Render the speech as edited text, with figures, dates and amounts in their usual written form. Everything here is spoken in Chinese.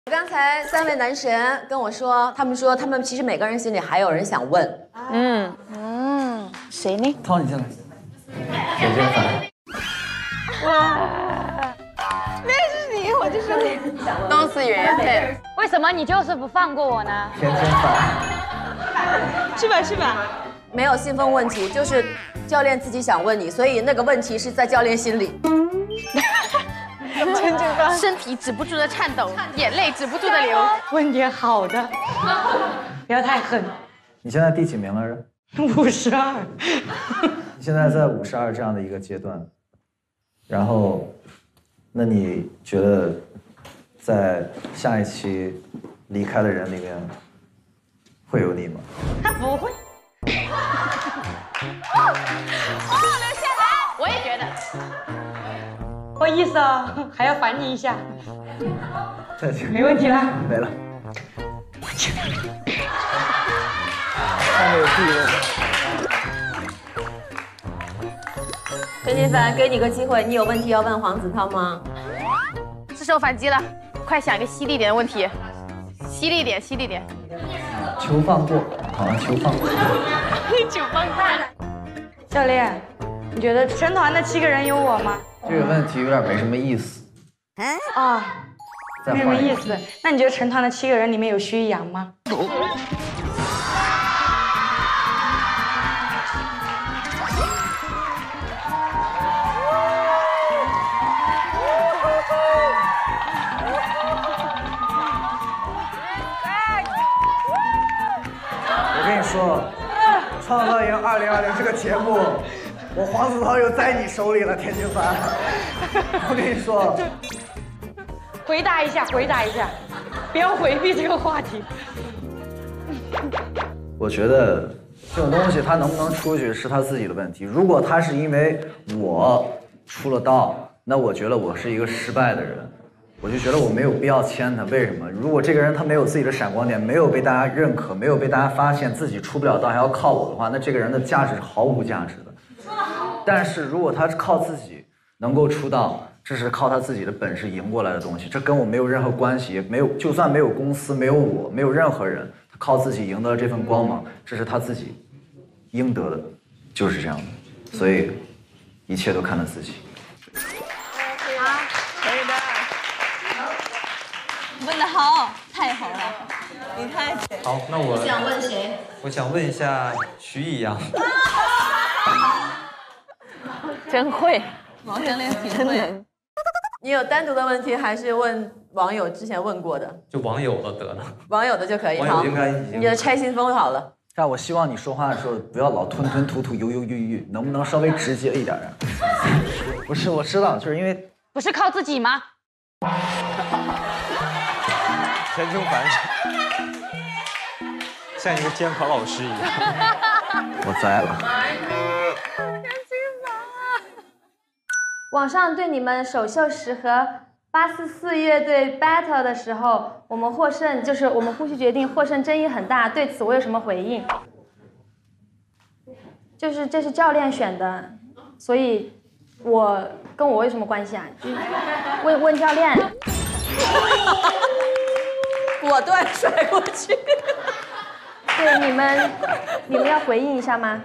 刚才3位男神跟我说，他们其实每个人心里还有人想问。 谁呢？ 涛，你进来。谁先反？ 哇，那是你，我就说你都是缘分。 为什么你就是不放过我呢？ 天天反。 是吧？ 没有信封问题，就是教练自己想问你，所以那个问题是在教练心里。 陈正刚， 身体止不住的颤抖，眼泪止不住的流。 问点好的，不要太狠。 你现在第几名来着 ？52。 你现在在52这样的一个阶段，然后，那你觉得在下一期离开的人里面会有你吗？ 他不会。 留下来，我也觉得。 不好意思啊，还要烦你一下。 再见。 没问题了。 没了。太没有地位了。 陈金凡，给你个机会，你有问题要问黄子韬吗？ 是时候反击了，快想一个犀利点的问题，犀利点。 求放过，好像求放过。 求放过。 教练，你觉得全团的7个人有我吗？ 这个问题有点没什么意思。 啊，没什么再换一个。 意思。那你觉得全团的7个人里面有徐阳吗？ 我跟你说，《创造营2020》这个节目，我黄子韬又在你手里了，田金凡。我跟你说， 回答一下，不要回避这个话题。 我觉得这种东西他能不能出去是他自己的问题。如果他是因为我出了道，那我觉得我是一个失败的人，我就觉得我没有必要签他。为什么？如果这个人他没有自己的闪光点，没有被大家认可，没有被大家发现自己出不了道还要靠我的话，那这个人的价值是毫无价值的。但是如果他是靠自己能够出道，这是靠他自己的本事赢过来的东西，这跟我没有任何关系，也没有，就算没有公司，没有我，没有任何人，他靠自己赢得了这份光芒，这是他自己应得的，就是这样的。所以一切都看他自己。 问得好，太好了，你太好，那我想问谁？ 我想问一下徐艺洋。 真会，王教练挺会。 你有单独的问题，还是问网友之前问过的？ 就网友的得了， 网友的就可以。 网友应该已经。 你的拆信封好了。 但我希望你说话的时候不要老吞吞吐吐、犹犹豫豫，能不能稍微直接一点啊？不是，我知道，就是因为不是靠自己吗？ 田中凡像一个监考老师一样。 我栽了。 网上对你们首秀时和844乐队 battle 的时候，我们获胜，就是我们呼吁决定获胜争议很大，对此我有什么回应？就是这是教练选的，所以跟我有什么关系啊？问教练。 果断甩过去。 对你们要回应一下吗？